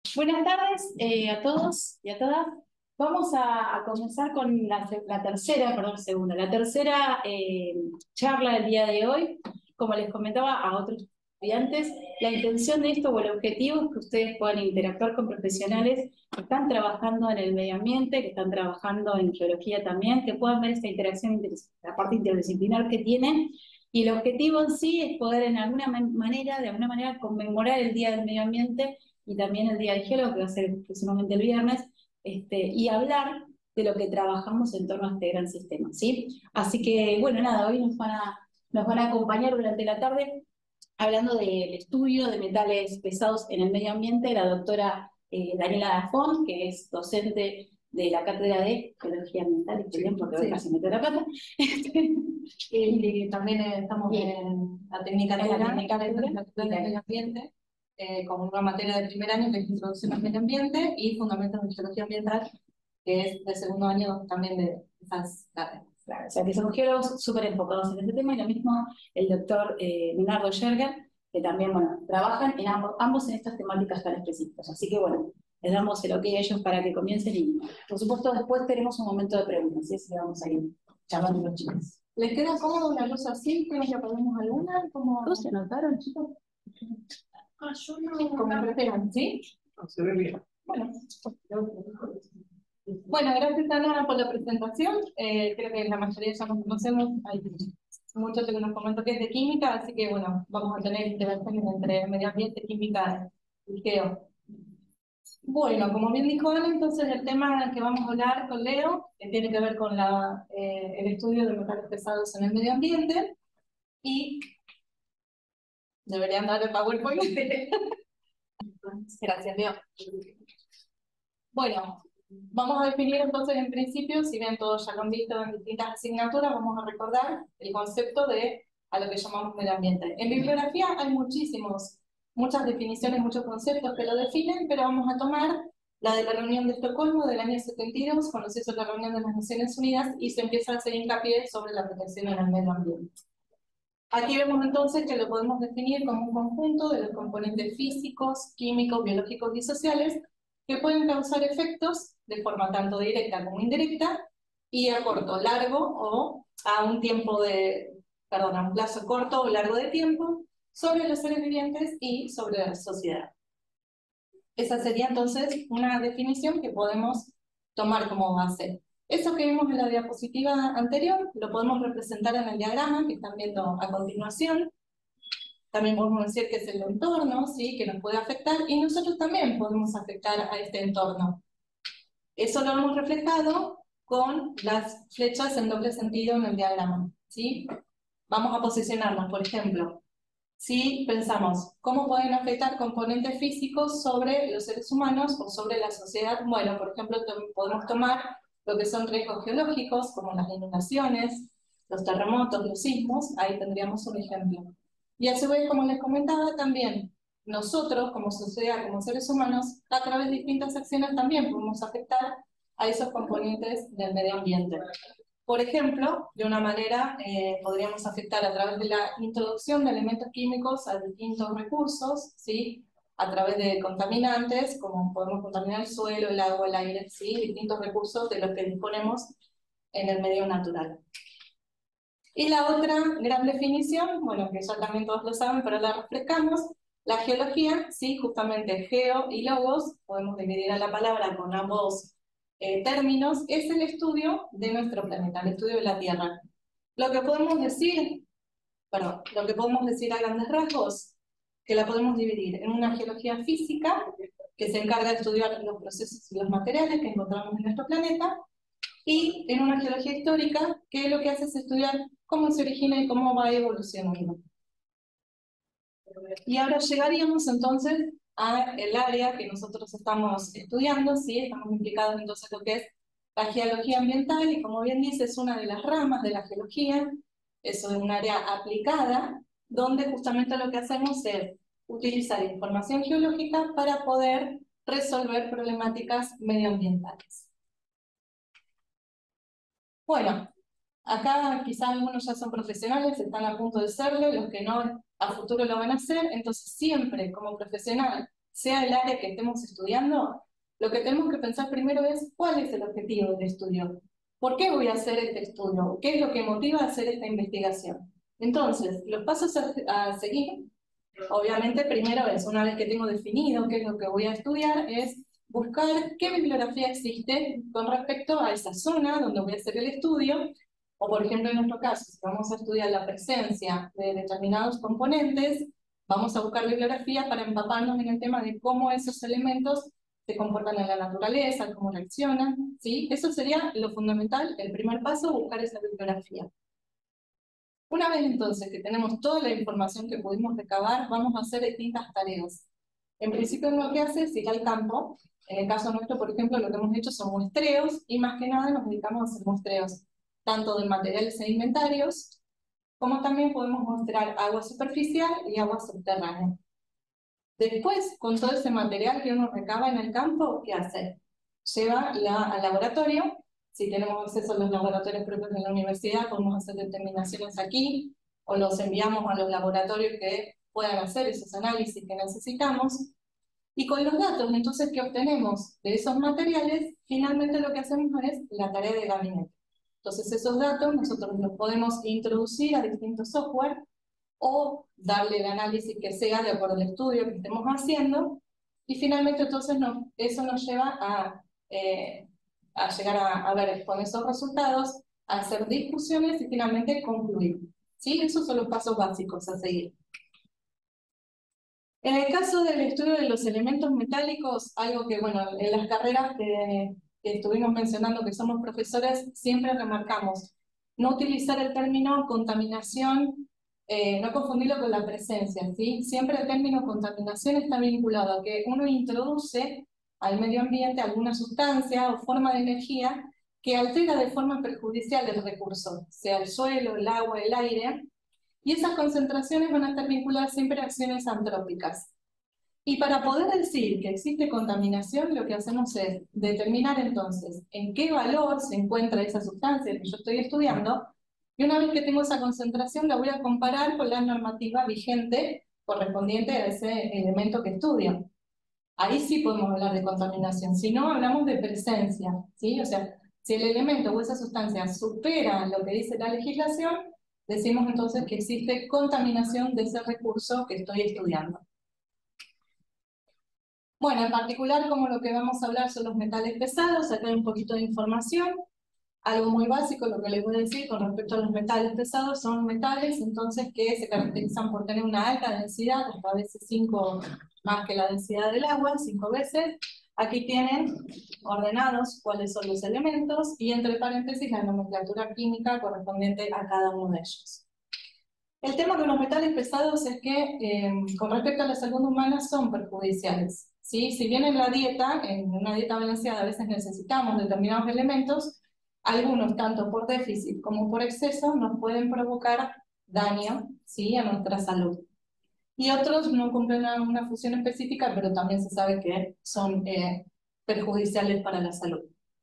Buenas tardes a todos y a todas. Vamos a comenzar con la tercera, perdón, segunda, la tercera charla del día de hoy. Como les comentaba a otros estudiantes, la intención de esto o el objetivo es que ustedes puedan interactuar con profesionales que están trabajando en el medio ambiente, que están trabajando en geología también, que puedan ver esta interacción, la parte interdisciplinar que tienen. Y el objetivo en sí es poder en alguna manera, de alguna manera, conmemorar el Día del Medio Ambiente y también el Día del Geólogo, que va a ser próximamente el viernes, y hablar de lo que trabajamos en torno a este gran sistema, ¿sí? Así que, bueno, nada, hoy nos van a acompañar durante la tarde hablando del estudio de metales pesados en el medio ambiente, la doctora Daniela Dafón, que es docente de la Cátedra de Geología Ambiental, y bien, porque hoy casi meto la pata. Y también estamos en la técnica En la técnica de medio ambiente, con una materia de primer año que es Introducción al Medio Ambiente y Fundamentos de Geología Ambiental, que es de segundo año también de esas carreras. Claro, o sea que son geólogos súper enfocados en este tema, y lo mismo el doctor Leonardo Scherger, que también, bueno, trabajan en ambos en estas temáticas tan específicas. Así que, bueno, les damos el ok a ellos para que comiencen y, por supuesto, después tenemos un momento de preguntas, ¿sí? Así que vamos a ir charlando con los chicos. ¿Les queda cómodo una luz así? ¿Quieren que apaguemos alguna? ¿Todos se anotaron, chicos? Yo no. Como prefieran, ¿sí? No, se ve bien. Bueno, gracias Ana por la presentación. Creo que la mayoría ya nos conocemos. Hay muchos que nos comentó que es de química, así que bueno, vamos a tener interacciones entre medio ambiente, química y geo. Bueno, como bien dijo Ana, entonces el tema que vamos a hablar con Leo tiene que ver con el estudio de metales pesados en el medio ambiente y deberían darle PowerPoint. Gracias, Leo. Bueno, vamos a definir entonces en principio, si bien todos ya lo han visto en distintas asignaturas, vamos a recordar el concepto de a lo que llamamos medio ambiente. En bibliografía hay muchas definiciones, muchos conceptos que lo definen, pero vamos a tomar la de la reunión de Estocolmo del año 72, cuando se hizo la reunión de las Naciones Unidas y se empieza a hacer hincapié sobre la protección en el medio ambiente. Aquí vemos entonces que lo podemos definir como un conjunto de los componentes físicos, químicos, biológicos y sociales que pueden causar efectos de forma tanto directa como indirecta y a corto, largo o a un plazo corto o largo de tiempo sobre los seres vivientes y sobre la sociedad. Esa sería entonces una definición que podemos tomar como base. Eso que vimos en la diapositiva anterior lo podemos representar en el diagrama que están viendo a continuación. También podemos decir que es el entorno, ¿sí?, que nos puede afectar, y nosotros también podemos afectar a este entorno. Eso lo hemos reflejado con las flechas en doble sentido en el diagrama, ¿sí? Vamos a posicionarnos, por ejemplo, si pensamos cómo pueden afectar componentes físicos sobre los seres humanos o sobre la sociedad. Bueno, por ejemplo, podemos tomar lo que son riesgos geológicos, como las inundaciones, los terremotos, los sismos, ahí tendríamos un ejemplo. Y a su vez, como les comentaba, también nosotros, como sociedad, como seres humanos, a través de distintas acciones también podemos afectar a esos componentes del medio ambiente. Por ejemplo, de una manera podríamos afectar a través de la introducción de elementos químicos a distintos recursos, ¿sí?, a través de contaminantes, como podemos contaminar el suelo, el agua, el aire, ¿sí?, distintos recursos de los que disponemos en el medio natural. Y la otra gran definición, bueno, que ya también todos lo saben, pero la refrescamos, la geología, ¿sí?, justamente geo y logos, podemos dividir a la palabra con ambos términos, es el estudio de nuestro planeta, el estudio de la Tierra. Lo que podemos decir a grandes rasgos, que la podemos dividir en una geología física, que se encarga de estudiar los procesos y los materiales que encontramos en nuestro planeta, y en una geología histórica, que lo que hace es estudiar cómo se origina y cómo va evolucionando. Y ahora llegaríamos entonces a el área que nosotros estamos estudiando, ¿sí? Estamos implicados entonces en lo que es la geología ambiental, y como bien dice, es una de las ramas de la geología, eso es un área aplicada, donde justamente lo que hacemos es utilizar información geológica para poder resolver problemáticas medioambientales. Bueno, acá quizás algunos ya son profesionales, están a punto de serlo, los que no a futuro lo van a hacer, entonces siempre como profesional, sea el área que estemos estudiando, lo que tenemos que pensar primero es cuál es el objetivo del estudio. ¿Por qué voy a hacer este estudio? ¿Qué es lo que motiva a hacer esta investigación? Entonces, los pasos a seguir, obviamente primero es, una vez que tengo definido qué es lo que voy a estudiar, es buscar qué bibliografía existe con respecto a esa zona donde voy a hacer el estudio, o por ejemplo en nuestro caso, si vamos a estudiar la presencia de determinados componentes, vamos a buscar bibliografía para empaparnos en el tema de cómo esos elementos se comportan en la naturaleza, cómo reaccionan, ¿sí? Eso sería lo fundamental, el primer paso, buscar esa bibliografía. Una vez entonces que tenemos toda la información que pudimos recabar, vamos a hacer distintas tareas. En principio lo que hace es ir al campo. En el caso nuestro, por ejemplo, lo que hemos hecho son muestreos, y más que nada nos dedicamos a hacer muestreos, tanto de materiales sedimentarios, como también podemos mostrar agua superficial y agua subterránea. Después, con todo ese material que uno recaba en el campo, ¿qué hace? Lleva al laboratorio. Si tenemos acceso a los laboratorios propios de la universidad, podemos hacer determinaciones aquí, o los enviamos a los laboratorios que puedan hacer esos análisis que necesitamos. Y con los datos, entonces, que obtenemos de esos materiales, finalmente lo que hacemos es la tarea de gabinete. Entonces, esos datos nosotros los podemos introducir a distintos software, o darle el análisis que sea de acuerdo al estudio que estemos haciendo, y finalmente entonces eso nos lleva a llegar a ver con esos resultados, a hacer discusiones y finalmente concluir. ¿Sí? Esos son los pasos básicos a seguir. En el caso del estudio de los elementos metálicos, algo que, bueno, en las carreras que estuvimos mencionando que somos profesores, siempre remarcamos no utilizar el término contaminación, no confundirlo con la presencia, ¿sí? Siempre el término contaminación está vinculado a que uno introduce al medio ambiente alguna sustancia o forma de energía que altera de forma perjudicial el recurso, sea el suelo, el agua, el aire, y esas concentraciones van a estar vinculadas siempre a acciones antrópicas. Y para poder decir que existe contaminación, lo que hacemos es determinar entonces en qué valor se encuentra esa sustancia que yo estoy estudiando, y una vez que tengo esa concentración la voy a comparar con la normativa vigente correspondiente a ese elemento que estudio. Ahí sí podemos hablar de contaminación, si no hablamos de presencia, ¿sí? O sea, si el elemento o esa sustancia supera lo que dice la legislación, decimos entonces que existe contaminación de ese recurso que estoy estudiando. Bueno, en particular, como lo que vamos a hablar son los metales pesados, acá hay un poquito de información. Algo muy básico, lo que les voy a decir con respecto a los metales pesados, son metales entonces que se caracterizan por tener una alta densidad, hasta a veces 5 más que la densidad del agua, 5 veces. Aquí tienen ordenados cuáles son los elementos, y entre paréntesis la nomenclatura química correspondiente a cada uno de ellos. El tema con los metales pesados es que, con respecto a la salud humana, son perjudiciales, ¿sí? Si bien en la dieta, en una dieta balanceada, a veces necesitamos determinados elementos, algunos, tanto por déficit como por exceso, nos pueden provocar daño, ¿sí?, a nuestra salud. Y otros no cumplen una función específica, pero también se sabe que son perjudiciales para la salud.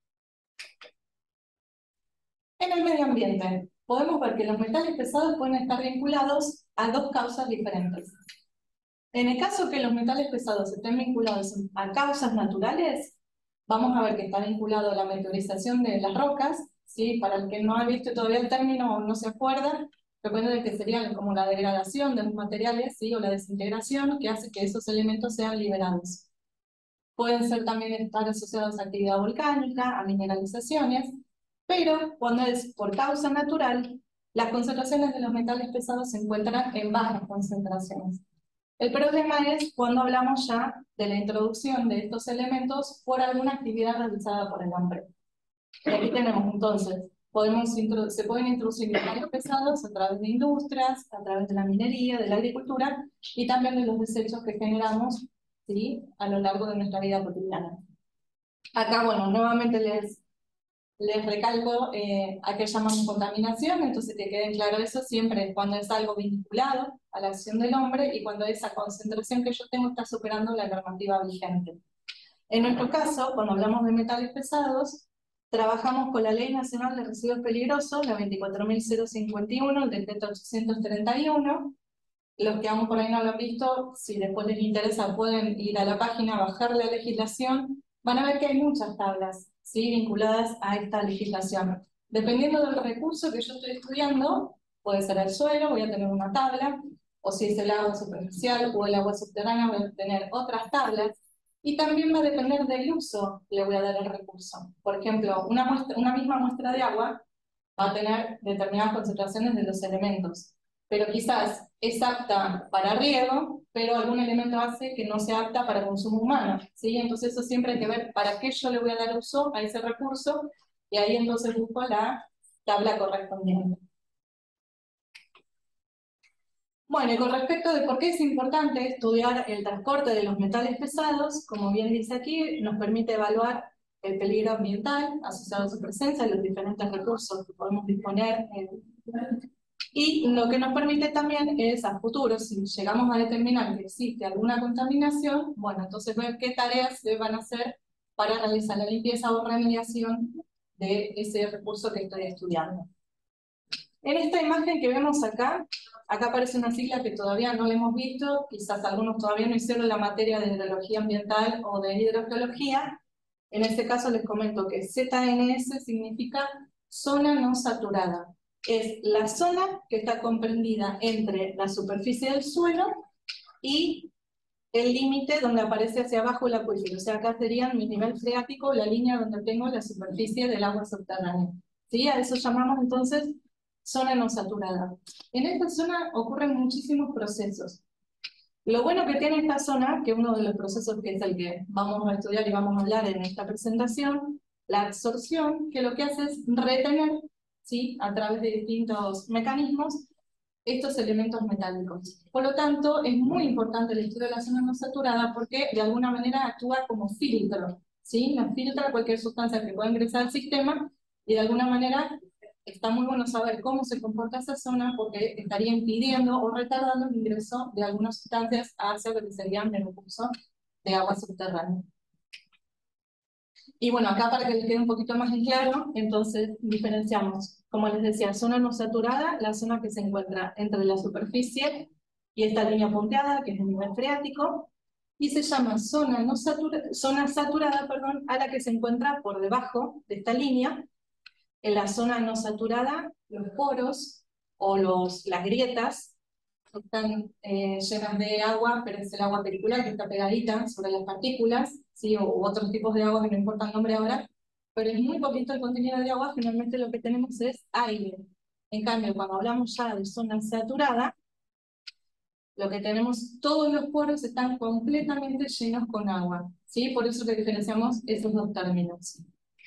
En el medio ambiente, podemos ver que los metales pesados pueden estar vinculados a 2 causas diferentes. En el caso que los metales pesados estén vinculados a causas naturales, vamos a ver que está vinculado a la meteorización de las rocas, ¿sí? Para el que no ha visto todavía el término o no se acuerda, recuerden que sería como la degradación de los materiales, ¿sí?, o la desintegración, que hace que esos elementos sean liberados. Pueden ser también estar asociados a actividad volcánica, a mineralizaciones, pero cuando es por causa natural, las concentraciones de los metales pesados se encuentran en bajas concentraciones. El problema es cuando hablamos ya de la introducción de estos elementos por alguna actividad realizada por el hombre. Y aquí tenemos entonces, se pueden introducir metales pesados a través de industrias, a través de la minería, de la agricultura, y también de los desechos que generamos, ¿sí?, a lo largo de nuestra vida cotidiana. Acá, bueno, nuevamente les recalco a qué llamamos contaminación, entonces que quede claro eso siempre cuando es algo vinculado a la acción del hombre y cuando esa concentración que yo tengo está superando la normativa vigente. En nuestro caso, cuando hablamos de metales pesados, trabajamos con la Ley Nacional de Residuos Peligrosos, la 24.051, el decreto 831, Los que aún por ahí no lo han visto, si después les interesa, pueden ir a la página, bajar la legislación. Van a ver que hay muchas tablas, ¿sí?, vinculadas a esta legislación. Dependiendo del recurso que yo estoy estudiando, puede ser el suelo, voy a tener una tabla, o si es el agua superficial o el agua subterránea, voy a tener otras tablas. Y también va a depender del uso que le voy a dar al recurso. Por ejemplo, una misma muestra de agua va a tener determinadas concentraciones de los elementos, pero quizás es apta para riego, pero algún elemento hace que no sea apta para consumo humano, ¿sí? Entonces eso siempre hay que ver para qué yo le voy a dar uso a ese recurso, y ahí entonces busco la tabla correspondiente. Bueno, y con respecto de por qué es importante estudiar el transporte de los metales pesados, como bien dice aquí, nos permite evaluar el peligro ambiental asociado a su presencia y los diferentes recursos que podemos disponer. Y lo que nos permite también es, a futuro, si llegamos a determinar que existe alguna contaminación, bueno, entonces ver qué tareas se van a hacer para realizar la limpieza o remediación de ese recurso que estoy estudiando. En esta imagen que vemos acá, acá aparece una sigla que todavía no la hemos visto, quizás algunos todavía no hicieron la materia de hidrología ambiental o de hidrogeología. En este caso les comento que ZNS significa zona no saturada. Es la zona que está comprendida entre la superficie del suelo y el límite donde aparece hacia abajo el acuífero. O sea, acá sería mi nivel freático, la línea donde tengo la superficie del agua subterránea. ¿Sí? A eso llamamos entonces zona no saturada. En esta zona ocurren muchísimos procesos. Lo bueno que tiene esta zona, que uno de los procesos que es el que vamos a estudiar y vamos a hablar en esta presentación, la absorción, que lo que hace es retener, ¿sí?, a través de distintos mecanismos, estos elementos metálicos. Por lo tanto, es muy importante el estudio de la zona no saturada porque de alguna manera actúa como filtro, ¿sí? Nos filtra cualquier sustancia que pueda ingresar al sistema y de alguna manera está muy bueno saber cómo se comporta esa zona porque estaría impidiendo o retardando el ingreso de algunas sustancias hacia lo que serían el recurso de agua subterránea. Y bueno, acá para que les quede un poquito más en claro, entonces diferenciamos, como les decía, zona no saturada, la zona que se encuentra entre la superficie y esta línea punteada, que es el nivel freático, y se llama zona saturada, a la que se encuentra por debajo de esta línea. En la zona no saturada, los poros o las grietas están llenas de agua, pero es el agua pericular que está pegadita sobre las partículas, ¿sí?, u otros tipos de agua que no importa el nombre ahora, pero es muy poquito el contenido de agua, finalmente lo que tenemos es aire. En cambio, cuando hablamos ya de zona saturada, lo que tenemos, todos los poros están completamente llenos con agua, ¿sí? Por eso que diferenciamos esos dos términos.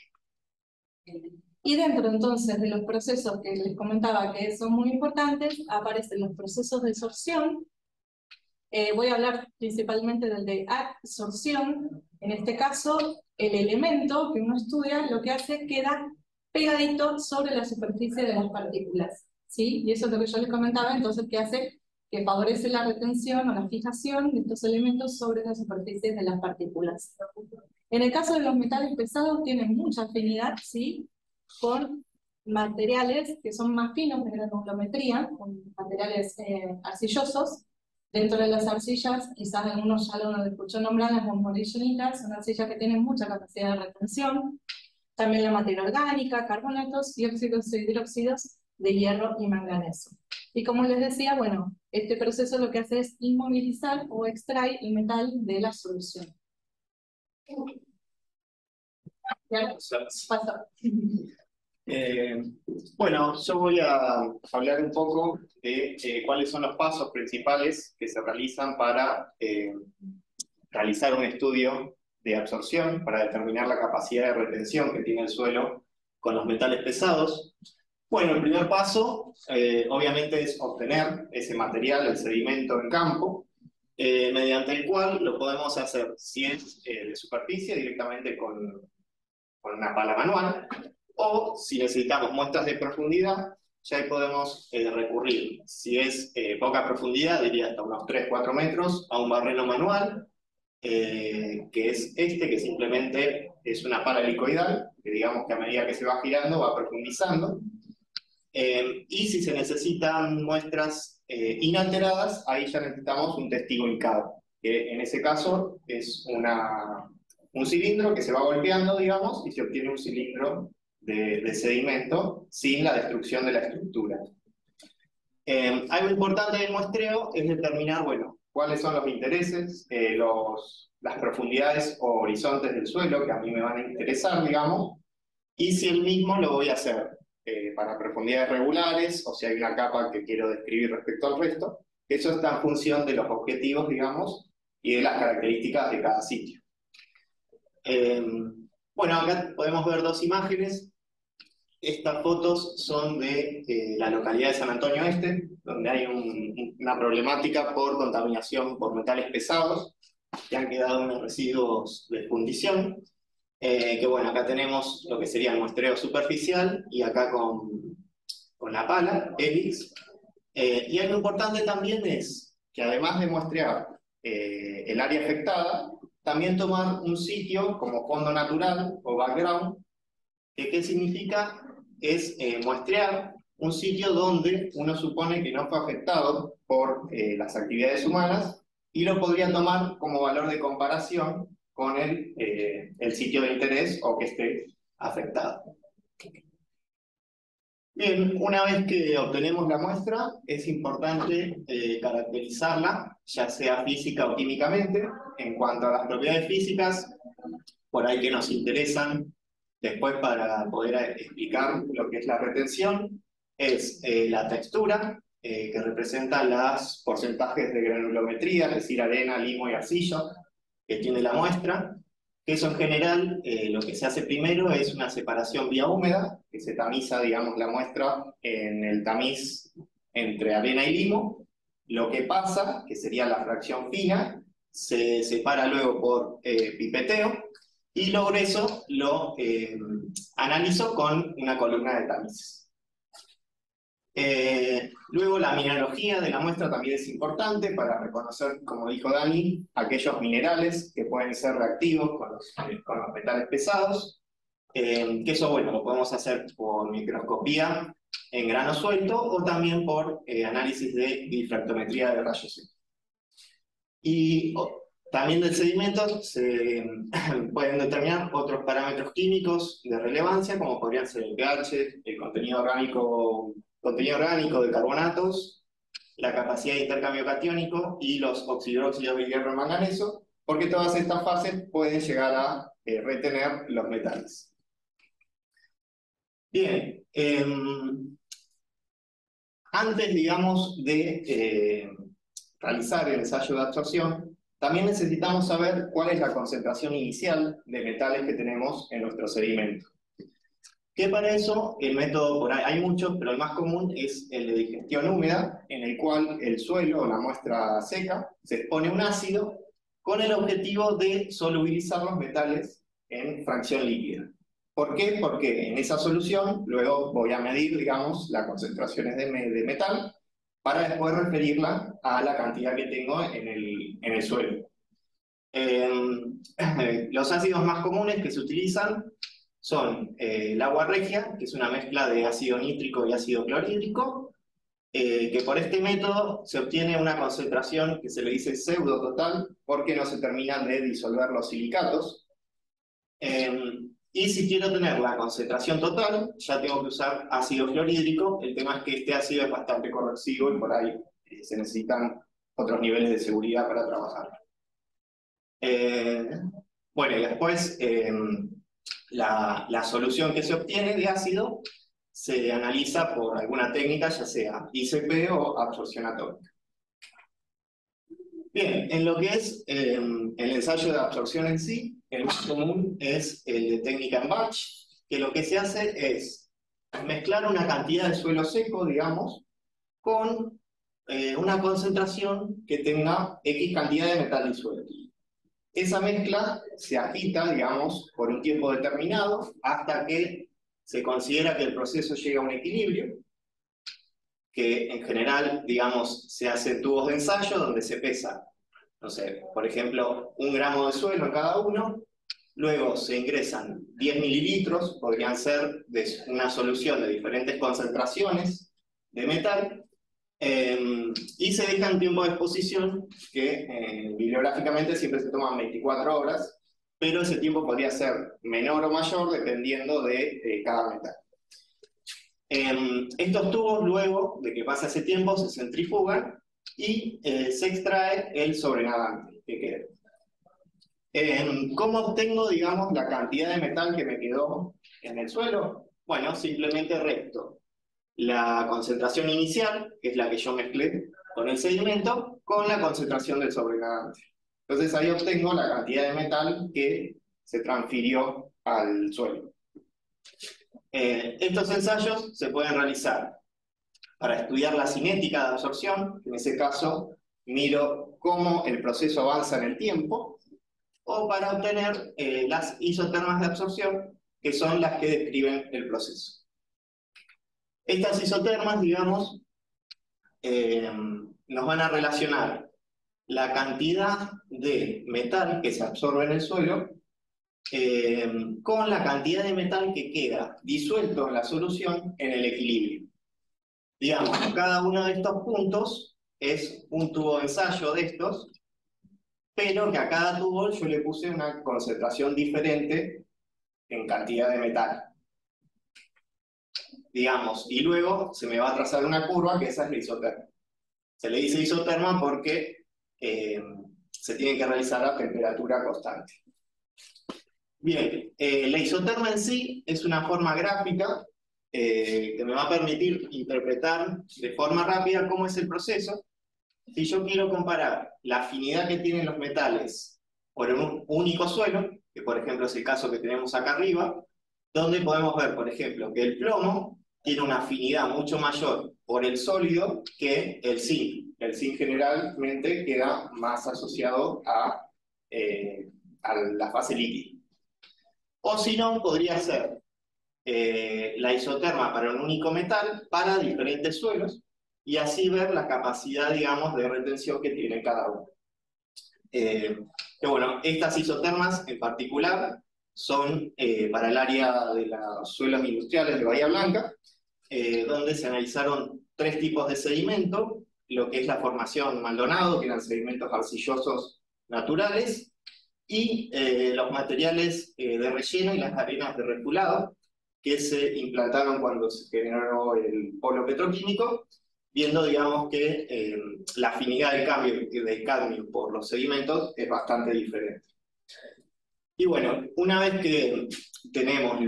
Y dentro entonces de los procesos que les comentaba que son muy importantes, aparecen los procesos de sorción. Voy a hablar principalmente del de adsorción. En este caso, el elemento que uno estudia lo que hace queda pegadito sobre la superficie de las partículas, ¿sí? Y eso es lo que yo les comentaba, entonces, que hace que favorece la retención o la fijación de estos elementos sobre la superficie de las partículas. En el caso de los metales pesados, tienen mucha afinidad, ¿sí?, con materiales que son más finos de granulometría, con materiales arcillosos. Dentro de las arcillas, quizás algunos ya lo escuchó nombrar, las monzonitas, son arcillas que tienen mucha capacidad de retención. También la materia orgánica, carbonatos, dióxidos e hidróxidos de hierro y manganeso. Y como les decía, bueno, este proceso lo que hace es inmovilizar o extraer el metal de la solución. ¿Ya? Pasa. Bueno, yo voy a hablar un poco de cuáles son los pasos principales que se realizan para realizar un estudio de absorción, para determinar la capacidad de retención que tiene el suelo con los metales pesados. Bueno, el primer paso, obviamente, es obtener ese material, el sedimento en campo, mediante el cual lo podemos hacer, si es de superficie, directamente con una pala manual, o si necesitamos muestras de profundidad, ya ahí podemos recurrir, si es poca profundidad, diría hasta unos 3-4 metros, a un barreno manual, que es que simplemente es una pala helicoidal, que digamos que a medida que se va girando va profundizando. Y si se necesitan muestras inalteradas, ahí ya necesitamos un testigo hincado, que en ese caso es un cilindro que se va golpeando, digamos, y se obtiene un cilindro de sedimento sin la destrucción de la estructura. Algo importante del muestreo es determinar, bueno, cuáles son los intereses, las profundidades o horizontes del suelo que a mí me van a interesar, digamos, y si el mismo lo voy a hacer para profundidades regulares, o si hay una capa que quiero describir respecto al resto. Eso está en función de los objetivos, digamos, y de las características de cada sitio. Bueno, acá podemos ver dos imágenes. Estas fotos son de la localidad de San Antonio Este, donde hay una problemática por contaminación por metales pesados, que han quedado unos residuos de fundición. Que bueno, acá tenemos lo que sería el muestreo superficial, y acá con la pala, Helix. Y algo importante también es que además de muestrear el área afectada, también tomar un sitio como fondo natural o background, que ¿qué significa? Es muestrear un sitio donde uno supone que no fue afectado por las actividades humanas, y lo podría tomar como valor de comparación con el sitio de interés o que esté afectado. Bien, una vez que obtenemos la muestra, es importante caracterizarla, ya sea física o químicamente. En cuanto a las propiedades físicas, por ahí que nos interesan después para poder explicar lo que es la retención, es la textura, que representa los porcentajes de granulometría, es decir, arena, limo y arcilla, que tiene la muestra. Eso en general, lo que se hace primero es una separación vía húmeda, que se tamiza, digamos, la muestra en el tamiz entre arena y limo. Lo que pasa, que sería la fracción fina, se separa luego por pipeteo, y lo grueso lo analizo con una columna de tamices. Luego la mineralogía de la muestra también es importante para reconocer, como dijo Dani, aquellos minerales que pueden ser reactivos con los metales pesados, que eso, bueno, lo podemos hacer por microscopía en grano suelto o también por análisis de difractometría de rayos X. Y también del sedimento se pueden determinar otros parámetros químicos de relevancia, como podrían ser el pH, el contenido orgánico de carbonatos, la capacidad de intercambio catiónico y los oxidróxidos de hierro y manganeso, porque todas estas fases pueden llegar a retener los metales. Bien, antes, digamos, de realizar el ensayo de absorción, también necesitamos saber cuál es la concentración inicial de metales que tenemos en nuestro sedimento. Que para eso, el método, por ahí hay muchos, pero el más común es el de digestión húmeda, en el cual el suelo o la muestra seca se expone a un ácido con el objetivo de solubilizar los metales en fracción líquida. ¿Por qué? Porque en esa solución luego voy a medir, digamos, las concentraciones de metal para después referirla a la cantidad que tengo en el suelo. Los ácidos más comunes que se utilizan son el agua regia, que es una mezcla de ácido nítrico y ácido clorhídrico, que por este método se obtiene una concentración que se le dice pseudo total, porque no se terminan de disolver los silicatos. Y si quiero tener la concentración total, ya tengo que usar ácido clorhídrico. El tema es que este ácido es bastante corrosivo y por ahí se necesitan otros niveles de seguridad para trabajar. Bueno, y después la solución que se obtiene de ácido se analiza por alguna técnica, ya sea ICP o absorción atómica. Bien, en lo que es el ensayo de absorción en sí, el más común es el de técnica en batch, que lo que se hace es mezclar una cantidad de suelo seco, digamos, con una concentración que tenga X cantidad de metal disuelto. Esa mezcla se agita, digamos, por un tiempo determinado, hasta que se considera que el proceso llega a un equilibrio, que en general, digamos, se hacen tubos de ensayo donde se pesa, no sé, por ejemplo, 1 gramo de suelo en cada uno, luego se ingresan 10 mililitros, podrían ser de una solución de diferentes concentraciones de metal, Y se deja un tiempo de exposición que bibliográficamente siempre se toman 24 horas, pero ese tiempo podría ser menor o mayor dependiendo de cada metal. Estos tubos, luego de que pasa ese tiempo, se centrifugan y se extrae el sobrenadante que queda. ¿Cómo obtengo, digamos, la cantidad de metal que me quedó en el suelo? Bueno, simplemente resto la concentración inicial, que es la que yo mezclé con el sedimento, con la concentración del sobrenadante. Entonces ahí obtengo la cantidad de metal que se transfirió al suelo. Estos ensayos se pueden realizar para estudiar la cinética de absorción, en ese caso miro cómo el proceso avanza en el tiempo, o para obtener las isotermas de absorción, que son las que describen el proceso. Estas isotermas, digamos, nos van a relacionar la cantidad de metal que se absorbe en el suelo con la cantidad de metal que queda disuelto en la solución en el equilibrio. Digamos, cada uno de estos puntos es un tubo de ensayo de estos, pero que a cada tubo yo le puse una concentración diferente en cantidad de metal. Digamos, y luego se me va a trazar una curva que esa es la isoterma. Se le dice isoterma porque se tiene que realizar a temperatura constante. Bien, la isoterma en sí es una forma gráfica que me va a permitir interpretar de forma rápida cómo es el proceso. Si yo quiero comparar la afinidad que tienen los metales por un único suelo, que por ejemplo es el caso que tenemos acá arriba, donde podemos ver, por ejemplo, que el plomo tiene una afinidad mucho mayor por el sólido que el zinc. El zinc generalmente queda más asociado a la fase líquida. O si no, podría ser la isoterma para un único metal para diferentes suelos, y así ver la capacidad, digamos, de retención que tiene cada uno. Que bueno, estas isotermas en particular son para el área de los suelos industriales de Bahía Blanca, donde se analizaron 3 tipos de sedimento, lo que es la formación Maldonado, que eran sedimentos arcillosos naturales, y los materiales de relleno y las arenas de refulado, que se implantaron cuando se generó el polo petroquímico, viendo, digamos, que la afinidad del cadmio por los sedimentos es bastante diferente. Y bueno, una vez que tenemos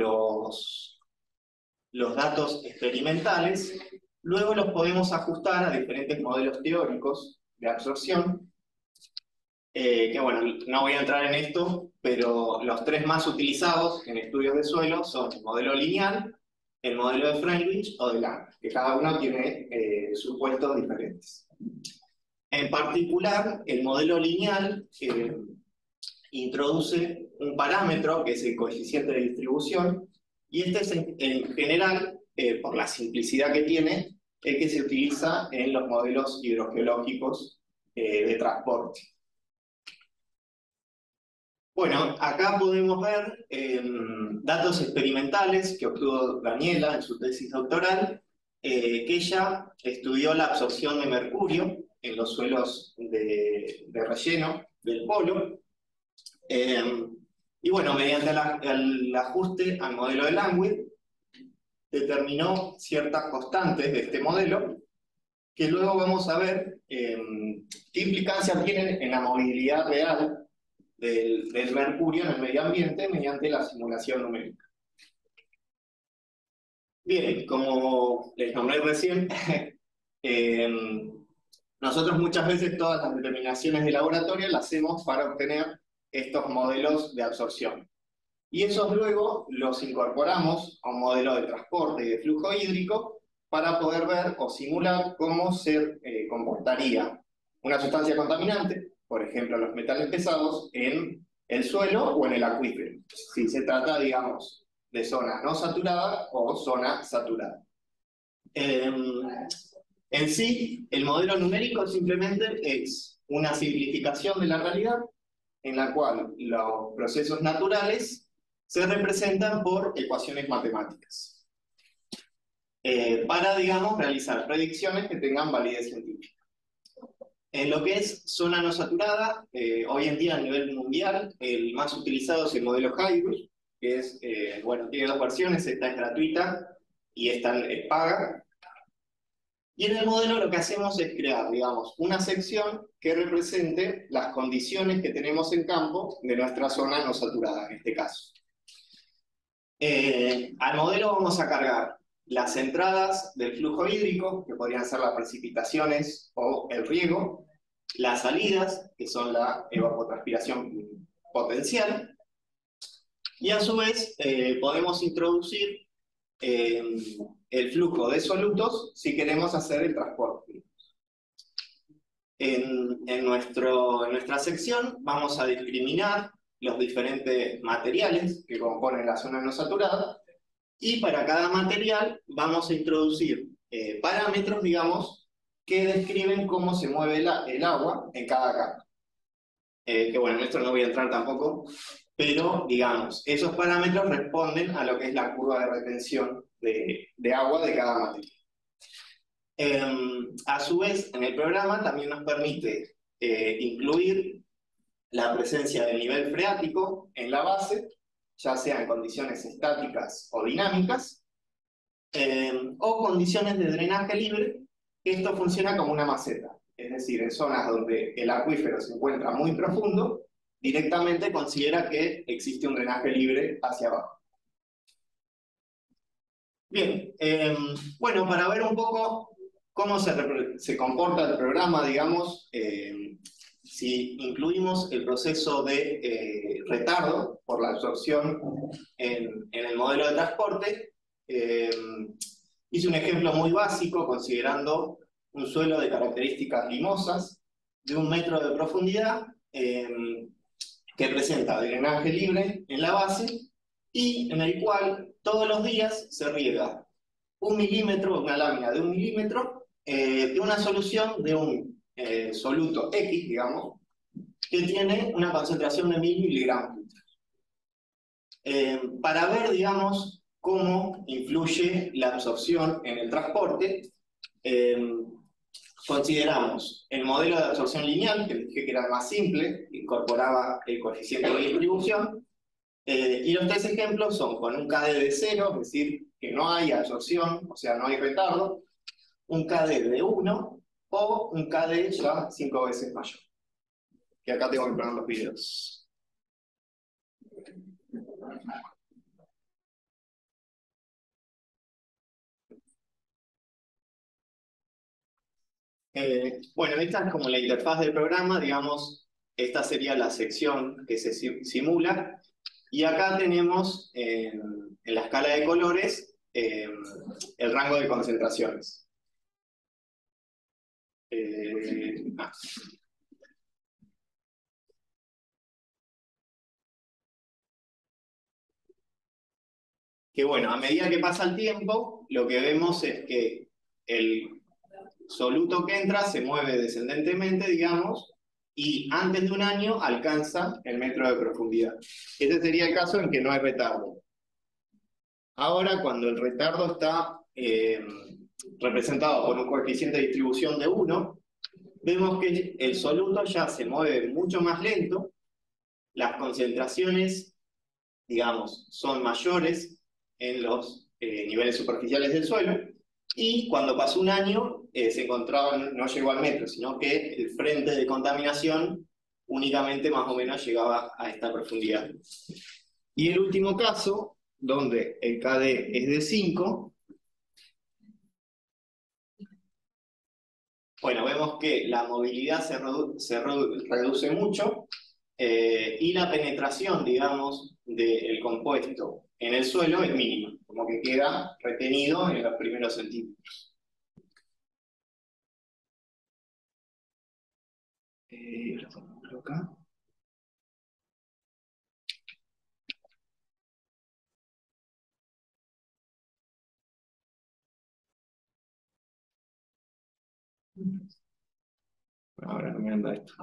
los datos experimentales, luego los podemos ajustar a diferentes modelos teóricos de absorción, que bueno, no voy a entrar en esto, pero los 3 más utilizados en estudios de suelo son el modelo lineal, el modelo de Freundlich o de Lang, que cada uno tiene supuestos diferentes. En particular, el modelo lineal introduce un parámetro que es el coeficiente de distribución, y este es en general, por la simplicidad que tiene, el que se utiliza en los modelos hidrogeológicos de transporte. Bueno, acá podemos ver datos experimentales que obtuvo Daniela en su tesis doctoral, que ella estudió la absorción de mercurio en los suelos de relleno del polo. Y bueno, mediante el ajuste al modelo de Langmuir, determinó ciertas constantes de este modelo, que luego vamos a ver qué implicancia tienen en la movilidad real del mercurio en el medio ambiente mediante la simulación numérica. Bien, como les nombré recién, nosotros muchas veces todas las determinaciones de laboratorio las hacemos para obtener estos modelos de absorción. Y esos luego los incorporamos a un modelo de transporte y de flujo hídrico para poder ver o simular cómo se comportaría una sustancia contaminante, por ejemplo los metales pesados, en el suelo o en el acuífero, si se trata, digamos, de zona no saturada o zona saturada. En sí, el modelo numérico simplemente es una simplificación de la realidad en la cual los procesos naturales se representan por ecuaciones matemáticas. para, digamos, realizar predicciones que tengan validez científica. En lo que es zona no saturada, hoy en día a nivel mundial, el más utilizado es el modelo Hybrid, que es, bueno, tiene dos versiones, esta es gratuita y esta es paga. Y en el modelo lo que hacemos es crear, digamos, una sección que represente las condiciones que tenemos en campo de nuestra zona no saturada, en este caso. Al modelo vamos a cargar las entradas del flujo hídrico, que podrían ser las precipitaciones o el riego, las salidas, que son la evapotranspiración potencial, y a su vez podemos introducir el flujo de solutos si queremos hacer el transporte. En nuestra sección vamos a discriminar los diferentes materiales que componen la zona no saturada, y para cada material vamos a introducir parámetros, digamos, que describen cómo se mueve el agua en cada capa. Que bueno, en esto no voy a entrar tampoco, pero digamos, esos parámetros responden a lo que es la curva de retención de agua de cada material. A su vez, en el programa también nos permite incluir la presencia del nivel freático en la base, ya sea en condiciones estáticas o dinámicas, o condiciones de drenaje libre. Esto funciona como una maceta, es decir, en zonas donde el acuífero se encuentra muy profundo, directamente considera que existe un drenaje libre hacia abajo. Bien, bueno, para ver un poco cómo se comporta el programa, digamos, si incluimos el proceso de retardo por la absorción en el modelo de transporte, hice un ejemplo muy básico considerando un suelo de características limosas de 1 metro de profundidad que presenta drenaje libre en la base y en el cual todos los días se riega 1 milímetro, una lámina de 1 milímetro, de una solución de un soluto X, digamos, que tiene una concentración de 1000 miligramos. Para ver, digamos, cómo influye la absorción en el transporte, consideramos el modelo de absorción lineal, que les dije que era más simple, incorporaba el coeficiente de distribución, y los tres ejemplos son con un KD de 0, es decir, que no hay absorción, o sea, no hay retardo, un KD de 1 o un KD ya 5 veces mayor. Que acá tengo que poner los videos. Bueno, esta es como la interfaz del programa, digamos, esta sería la sección que se simula, y acá tenemos en la escala de colores el rango de concentraciones. Que bueno, a medida que pasa el tiempo, lo que vemos es que el soluto que entra se mueve descendentemente, digamos, y antes de 1 año alcanza el metro de profundidad. Ese sería el caso en que no hay retardo. Ahora, cuando el retardo está representado por un coeficiente de distribución de 1, vemos que el soluto ya se mueve mucho más lento, las concentraciones, digamos, son mayores en los niveles superficiales del suelo, y cuando pasó 1 año se encontraba, no llegó al metro, sino que el frente de contaminación únicamente más o menos llegaba a esta profundidad. Y el último caso, donde el KD es de 5, bueno, vemos que la movilidad se reduce mucho y la penetración, digamos, del compuesto en el suelo es mínima, como que queda retenido en los primeros centímetros. Lo pongo acá. Ahora no me anda esto.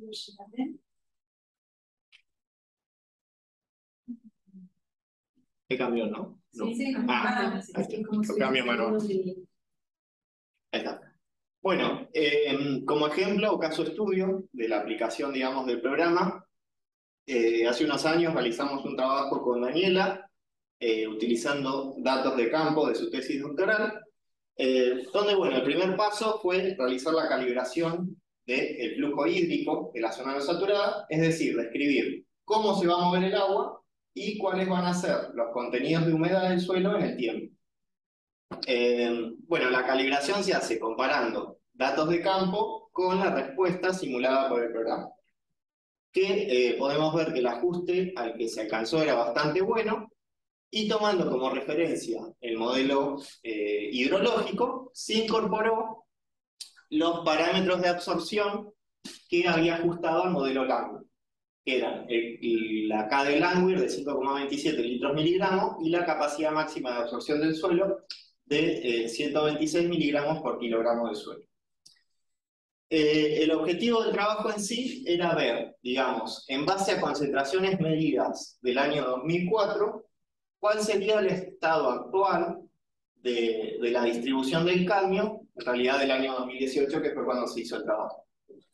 ¿Qué cambió, no? No. Sí, sí. Ahí está. Lo cambio manual. Ahí está. Bueno, como ejemplo o caso estudio de la aplicación, digamos, del programa, hace unos años realizamos un trabajo con Daniela, utilizando datos de campo de su tesis doctoral, donde, bueno, el primer paso fue realizar la calibración del flujo hídrico de la zona no saturada, es decir, describir cómo se va a mover el agua y cuáles van a ser los contenidos de humedad del suelo en el tiempo. Bueno, la calibración se hace comparando datos de campo con la respuesta simulada por el programa. Que podemos ver que el ajuste al que se alcanzó era bastante bueno, y tomando como referencia el modelo hidrológico, se incorporó los parámetros de absorción que había ajustado al modelo Langmuir, que eran la K de Langmuir de 5,27 litros miligramos y la capacidad máxima de absorción del suelo de 126 miligramos por kilogramo de suelo. El objetivo del trabajo en sí era ver, digamos, en base a concentraciones medidas del año 2004, cuál sería el estado actual de la distribución del cadmio, en realidad del año 2018, que fue cuando se hizo el trabajo.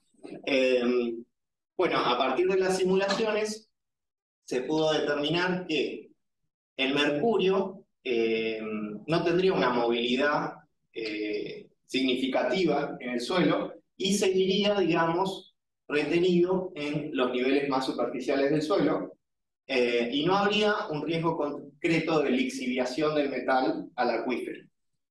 Bueno, a partir de las simulaciones, se pudo determinar que el mercurio no tendría una movilidad significativa en el suelo, y seguiría, digamos, retenido en los niveles más superficiales del suelo, y no habría un riesgo concreto de lixiviación del metal al acuífero.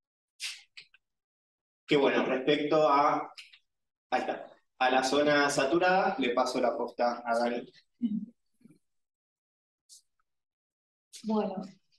Que bueno, respecto a, ahí está, a la zona saturada, le paso la posta a Dani. Bueno,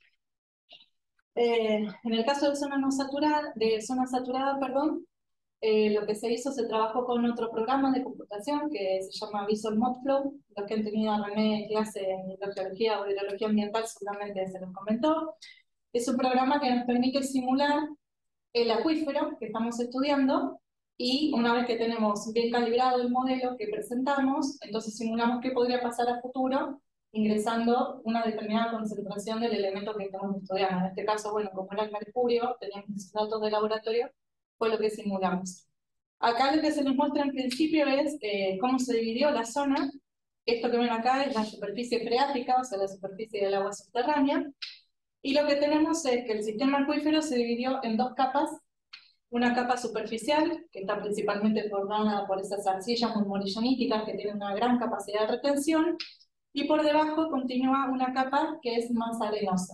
en el caso de zona no saturada, perdón, lo que se hizo, se trabajó con otro programa de computación que se llama Visual Modflow. Los que han tenido a René en clase en hidrogeología o hidrología ambiental seguramente se los comentó. Es un programa que nos permite simular el acuífero que estamos estudiando, y una vez que tenemos bien calibrado el modelo que presentamos, entonces simulamos qué podría pasar a futuro ingresando una determinada concentración del elemento que estamos estudiando. En este caso, bueno, como era el mercurio, teníamos datos de laboratorio, fue lo que simulamos. Acá lo que se nos muestra en principio es cómo se dividió la zona. Esto que ven acá es la superficie freática, o sea, la superficie del agua subterránea. Y lo que tenemos es que el sistema acuífero se dividió en dos capas. Una capa superficial, que está principalmente formada por esas arcillas murmurillaníticas que tienen una gran capacidad de retención, y por debajo continúa una capa que es más arenosa.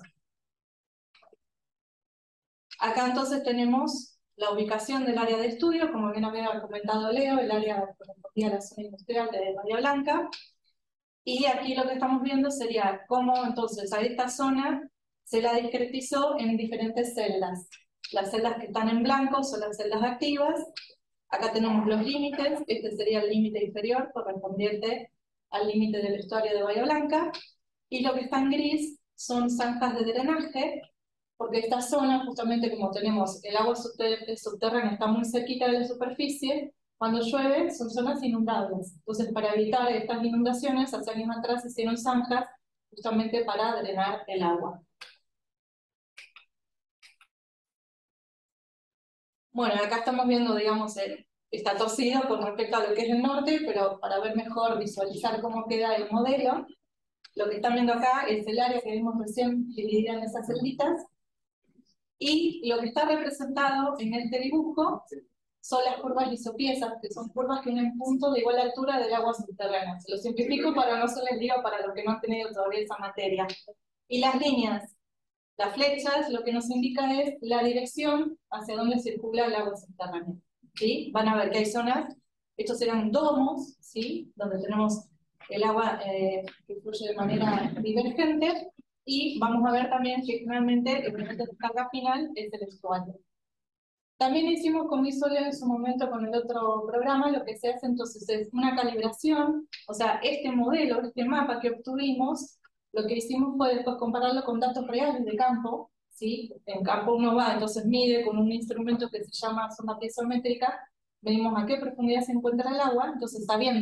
Acá entonces tenemos la ubicación del área de estudio, como bien había comentado Leo, el área correspondía a la zona industrial de Bahía Blanca, y aquí lo que estamos viendo sería cómo entonces a esta zona se la discretizó en diferentes celdas. Las celdas que están en blanco son las celdas activas. Acá tenemos los límites, este sería el límite inferior correspondiente al límite del estuario de Bahía Blanca, y lo que está en gris son zanjas de drenaje, porque esta zona, justamente como tenemos el agua subterránea está muy cerquita de la superficie, cuando llueve son zonas inundables. Entonces, para evitar estas inundaciones, hace años atrás se hicieron zanjas justamente para drenar el agua. Bueno, acá estamos viendo, digamos, está torcido con respecto a lo que es el norte, pero para ver mejor, visualizar cómo queda el modelo, lo que están viendo acá es el área que vimos recién dividida en esas celditas, y lo que está representado en este dibujo son las curvas lisopiezas, que son curvas que unen puntos de igual altura del agua subterránea. Se lo simplifico para no se les diga para los que no han tenido todavía esa materia. Y las líneas, las flechas, lo que nos indica es la dirección hacia donde circula el agua subterránea. ¿Sí? Van a ver que hay zonas, estos serán domos, ¿sí? Donde tenemos el agua que fluye de manera divergente, y vamos a ver también que finalmente el elemento de carga final es el estuario. También hicimos con Visual en su momento con el otro programa, lo que se hace entonces es una calibración, o sea, este modelo, este mapa que obtuvimos, lo que hicimos fue después compararlo con datos reales de campo, ¿sí? En campo uno va, entonces mide con un instrumento que se llama sonda piezométrica, medimos a qué profundidad se encuentra el agua, entonces sabiendo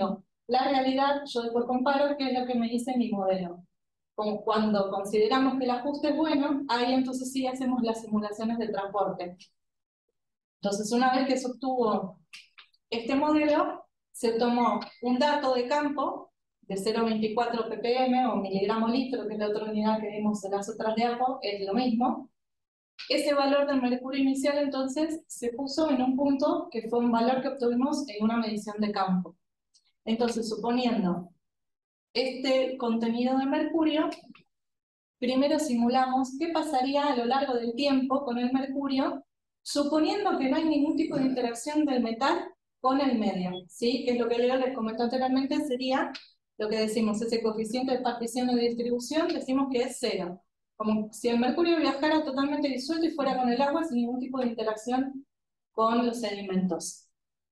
La realidad, yo después comparo qué es lo que me dice mi modelo. Como cuando consideramos que el ajuste es bueno, ahí entonces sí hacemos las simulaciones de transporte. Entonces, una vez que se obtuvo este modelo, se tomó un dato de campo de 0,24 ppm o miligramo litro, que es la otra unidad que vimos en las otras de APO, es lo mismo. Ese valor del mercurio inicial, entonces, se puso en un punto que fue un valor que obtuvimos en una medición de campo. Entonces, suponiendo este contenido de mercurio, primero simulamos qué pasaría a lo largo del tiempo con el mercurio, suponiendo que no hay ningún tipo de interacción del metal con el medio, ¿sí? Que es lo que Leo les comentó anteriormente, sería lo que decimos, ese coeficiente de partición o de distribución, decimos que es 0. Como si el mercurio viajara totalmente disuelto y fuera con el agua sin ningún tipo de interacción con los sedimentos.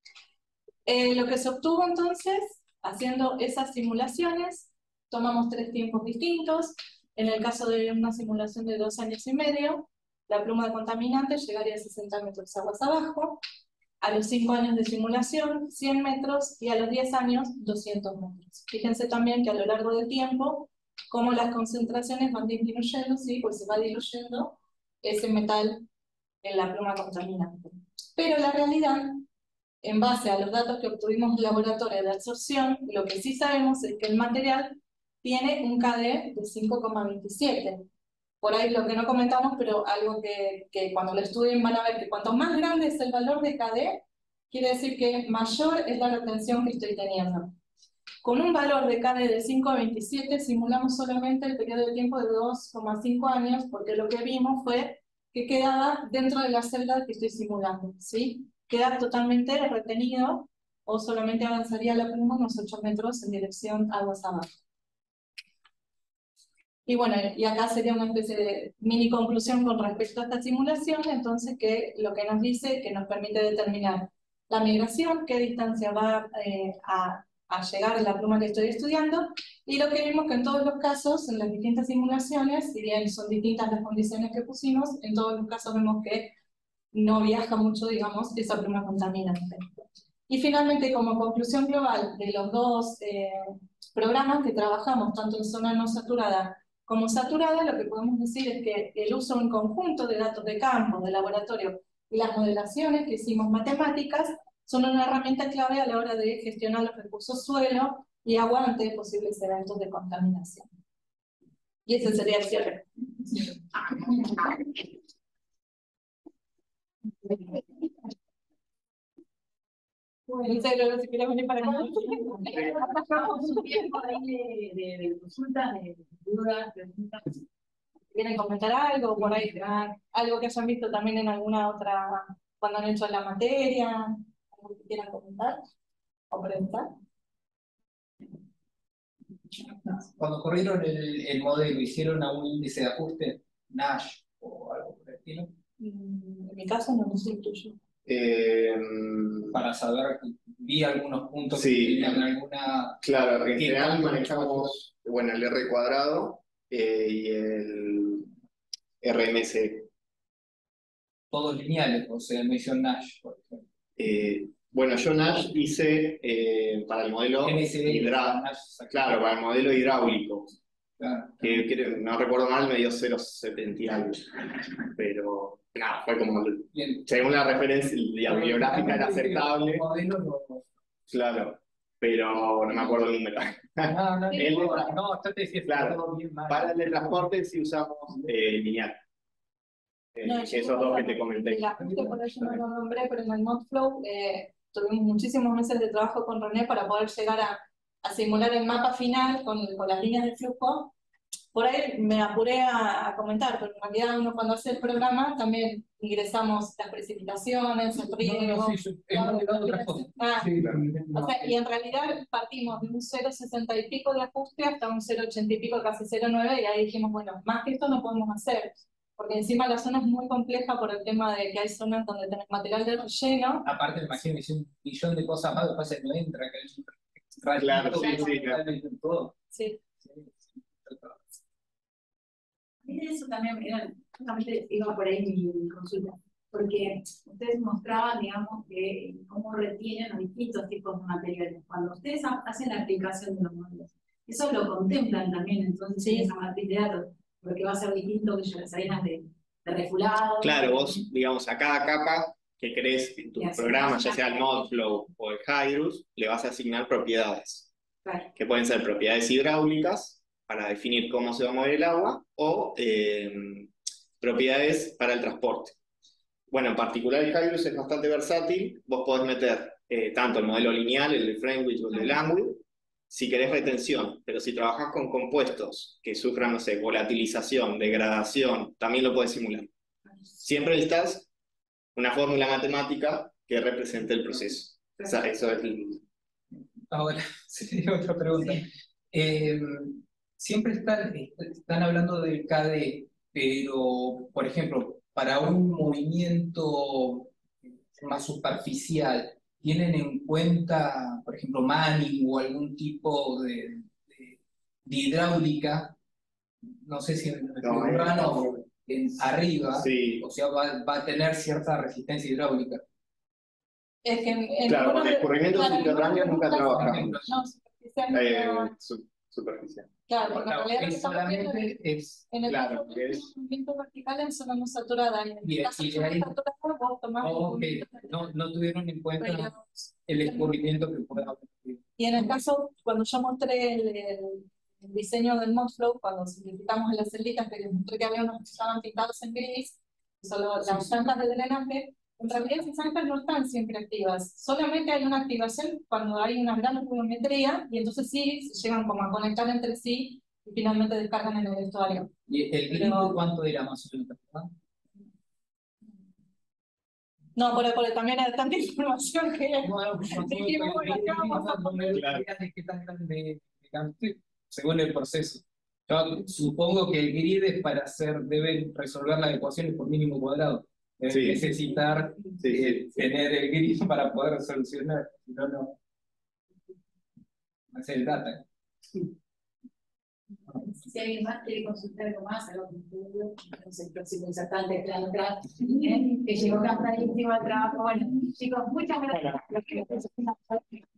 Lo que se obtuvo entonces, haciendo esas simulaciones, tomamos 3 tiempos distintos. En el caso de una simulación de 2 años y medio, la pluma de contaminante llegaría a 60 metros aguas abajo. A los 5 años de simulación, 100 metros, y a los 10 años, 200 metros. Fíjense también que a lo largo del tiempo, como las concentraciones van disminuyendo, ¿sí? Pues se va diluyendo ese metal en la pluma contaminante. Pero la realidad, en base a los datos que obtuvimos del laboratorio de absorción, lo que sí sabemos es que el material tiene un KD de 5,27. Por ahí lo que no comentamos, pero algo que cuando lo estudien van a ver que cuanto más grande es el valor de KD, quiere decir que mayor es la retención que estoy teniendo. Con un valor de KD de 5,27 simulamos solamente el periodo de tiempo de 2,5 años, porque lo que vimos fue que quedaba dentro de la celda que estoy simulando, ¿sí? Queda totalmente retenido o solamente avanzaría la pluma unos 8 metros en dirección aguas abajo. Y bueno, y acá sería una especie de mini conclusión con respecto a esta simulación, entonces que lo que nos dice que nos permite determinar la migración, qué distancia va a llegar la pluma que estoy estudiando, y lo que vimos que en todos los casos, en las distintas simulaciones, si bien son distintas las condiciones que pusimos, en todos los casos vemos que no viaja mucho, digamos, esa pluma contaminante. Y finalmente, como conclusión global de los dos programas que trabajamos, tanto en zona no saturada como saturada, lo que podemos decir es que el uso en conjunto de datos de campo, de laboratorio y las modelaciones que hicimos matemáticas son una herramienta clave a la hora de gestionar los recursos suelo y agua ante posibles eventos de contaminación. Y ese sería el cierre. Bueno, Celo, si quieres venir para acá. Pasamos un tiempo ahí de consultas, de dudas, preguntas. ¿Quieren comentar algo? Por ahí, algo que hayan visto también en alguna otra, cuando han hecho la materia, algo que quieran comentar o preguntar. Cuando corrieron el modelo, ¿hicieron algún índice de ajuste, Nash o algo por el estilo? En mi caso no sé el tuyo. Para saber, vi algunos puntos Sí. que tenían alguna... Claro, en general manejamos, bueno, el R cuadrado y el RMS. Todos lineales, o sea, no hicieron Nash, por ejemplo. Bueno, yo Nash hice para el modelo claro, para el modelo hidráulico. Claro. Que no recuerdo mal, me dio 0,70 y algo. Pero nada, fue como, Bien. según la referencia bibliográfica era aceptable. Modelo no. Claro, pero no me acuerdo el número. No, yo te decía, Claro, todo bien mal. para el de transporte sí usamos lineal. Esos dos que te comenté. El ajuste, por eso no lo nombré, pero en el NotFlow tuvimos muchísimos meses de trabajo con René para poder llegar a simular el mapa final con las líneas de flujo. Por ahí me apuré a comentar, pero en realidad uno cuando hace el programa también ingresamos las precipitaciones, el riego. Hemos llegado a otras cosas. O sea, y en realidad partimos de un 0,60 y pico de ajuste hasta un 0,80 y pico, casi 0,9, y ahí dijimos, bueno, más que esto no podemos hacer. Porque encima la zona es muy compleja por el tema de que hay zonas donde tenés material de relleno. Aparte, me imagino que hice un millón de cosas más, lo que pasa es que no entra, que es un Claro, sí, claro. Todo. Sí. Y de eso también, justamente iba por ahí mi consulta. porque ustedes mostraban, digamos, que cómo retienen los distintos tipos de materiales. Cuando ustedes hacen la aplicación de los modelos, eso lo contemplan también, entonces, en esa matriz de datos, porque va a ser distinto que las arenas de refulado. Claro, vos, digamos, a cada capa que crees en tu programa, ya sea el Modflow o el Hydrus, le vas a asignar propiedades, Claro. que pueden ser propiedades hidráulicas para definir cómo se va a mover el agua, o propiedades para el transporte. Bueno, en particular el Hydrus es bastante versátil, vos podés meter tanto el modelo lineal, el de French o el de Langmuir, si querés retención, pero si trabajás con compuestos que sufran, no sé, volatilización, degradación, también lo podés simular. Siempre necesitas una fórmula matemática que represente el proceso. O sea, eso es Ahora, sería otra pregunta. Siempre están hablando del KD, pero, por ejemplo, para un movimiento más superficial, ¿tienen en cuenta, por ejemplo, Manning o algún tipo de hidráulica? No sé si en el plano arriba, sí. o sea, va a tener cierta resistencia hidráulica. Es que claro, con escurrimientos subterráneos nunca trabajamos. No, superficial. Superficial. Claro, porque en realidad solamente es. en el Claro, caso de los movimientos verticales en zona no saturada, y en el caso de de ahí, zona saturada vos tomás el movimiento no tuvieron en cuenta pero- el escurrimiento que pueda haber. Y en el caso, cuando yo mostré el diseño del Modflow, cuando simplificamos las celditas, que les mostré que había unos que estaban pintados en gris, solo las plantas de drenaje, en realidad esas plantas no están siempre activas. Solamente hay una activación cuando hay una gran volumetría, y entonces sí, se llegan como a conectar entre sí, y finalmente descargan en el estuario. ¿Y el gris cuánto era más o menos? No, pero también hay tanta información que... Bueno, qué tan grande, según el proceso. Yo supongo que el grid es para deben resolver las ecuaciones por mínimo cuadrado. Deben Sí. necesitar tener el grid para poder solucionar. Si no, no. Hacer el data. Si alguien más quiere consultar algo más, algo que entonces el próximo insertante, claro, que llegó rapidísimo al trabajo. Bueno, chicos, muchas gracias.